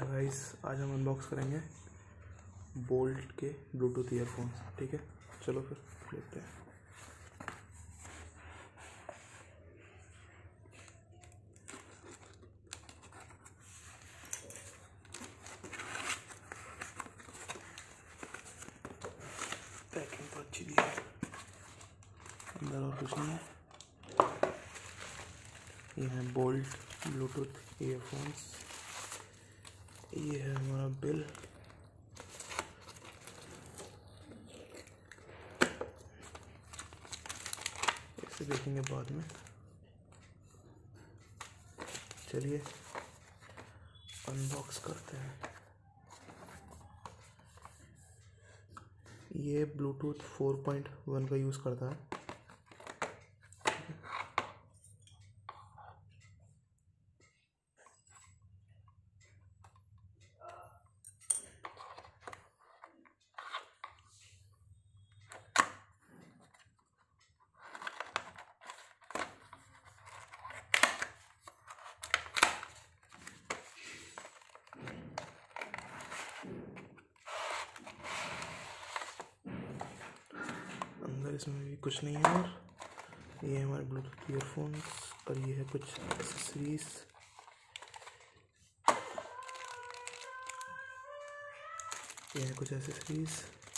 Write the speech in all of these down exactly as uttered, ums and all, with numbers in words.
Guys, आज हम unbox करेंगे बोल्ट के ब्लूटूथ ईयरफोन्स। ठीक है, चलो फिर देखते हैं। पैकिंग तो अच्छी दी है, अंदर और कुछ नहीं है। ये है बोल्ट ब्लूटूथ ईयरफोन्स। ये है हमारा बिल। इसे देखेंगे बाद में। चलिए अनबॉक्स करते हैं। ये ब्लूटूथ फोर पॉइंट वन का यूज़ करता है। अंदर इसमें भी कुछ नहीं है। और ये है हमारे ब्लूटूथ ईयरफोन्स और ये है कुछ एक्सेसरीज। ये है कुछ एक्सेसरीज।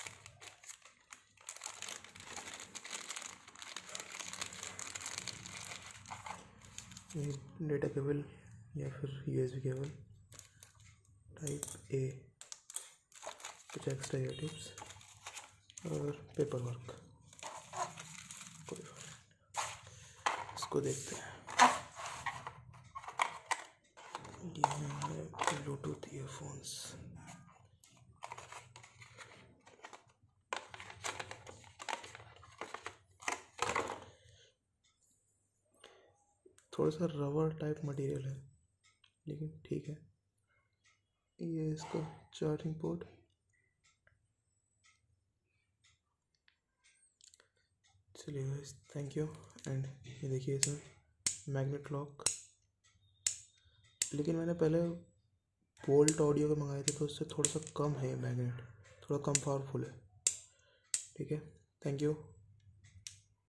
ये डेटा केबल या फिर यूएसबी केबल टाइप ए, कुछ एक्स्ट्रा ईयर टिप्स और पेपर वर्क। इसको देखते हैं। ये है ब्लूटूथ ईयरफोन्स। थोड़ा सा रबर टाइप मटेरियल है, लेकिन ठीक है। ये इसका चार्जिंग पोर्ट। चलिए गाइस, थैंक यू। एंड ये देखिए इसमें मैग्नेट लॉक। लेकिन मैंने पहले बोल्ट ऑडियो के मंगाए थे तो उससे थोड़ा सा कम है ये मैग्नेट, थोड़ा कम पावरफुल है। ठीक है, थैंक यू।